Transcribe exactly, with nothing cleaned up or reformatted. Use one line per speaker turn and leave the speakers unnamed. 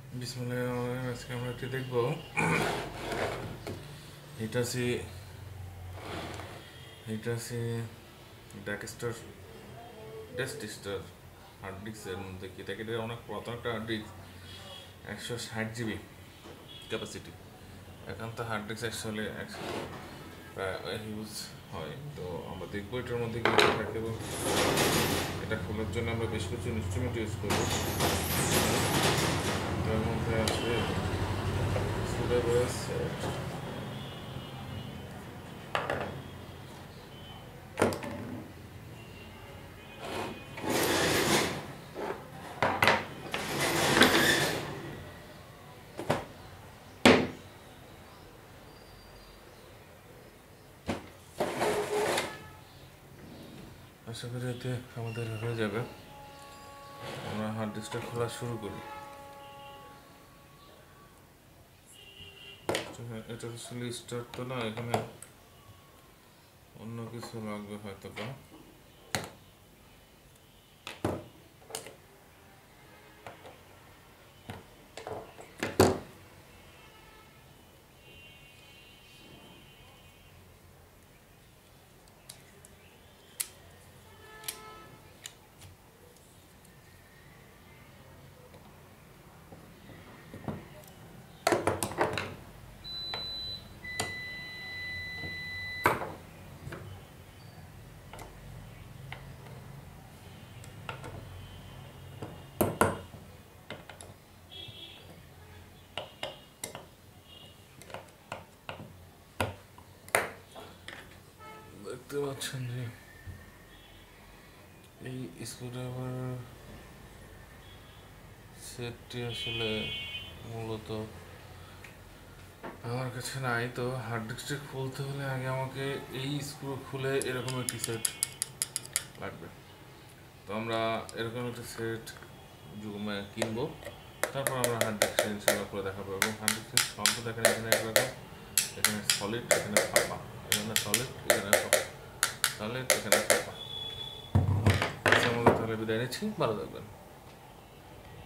বিসমিল্লাহির আজকে আমরা একটি দেখব। এটা সি এটা সি ডেক্সটার টেস্টিস্টার হার্ড ডিস্কের মধ্যে কি থাকে, এটা অনেক পুরাতন একটা হার্ড ডিস্ক, একশো ষাট জিবি ক্যাপাসিটি। এখন তো হার্ড ডিস্ক অ্যাকচুয়ালি প্রায় ইউজ হয়। তো আমরা দেখবো এটার মধ্যে কি থাকে এবং এটা খোলার জন্য আমরা বেশ কিছু ইনস্ট্রুমেন্ট ইউজ করবো। তার মধ্যে আছে আশা করি এতে আমাদের হয়ে যাবে। আমরা হার্ড ডিস্কটা খোলা শুরু করি। এটা আসলে স্টার্ট তো না, এখানে অন্য কিছু লাগবে হয়তো বা। দেখতে পাচ্ছেন যে এই স্ক্রুড্রাইভার সেটটি আসলে মূলত আমার কাছে নাই। তো হার্ড ডিস্কটি খুলতে হলে আগে আমাকে এই স্ক্রু খুলে এরকম একটি সেট লাগবে। তো আমরা এরকম একটা সেট জুমে কিনবো, তারপর আমরা হার্ড ডিস্ক ইনস্টল করে দেখাবো। এবং হার্ড ডিস্কের শব্দ দেখেন, এখানে একরকম, এখানে সলিড, এখানে ফাঁপা, এখানে সলিড, এখানে ফাঁপা, সলিড, এখানে ফাঁপা। তাহলে বিদায় নিচ্ছি, ভালো থাকবেন।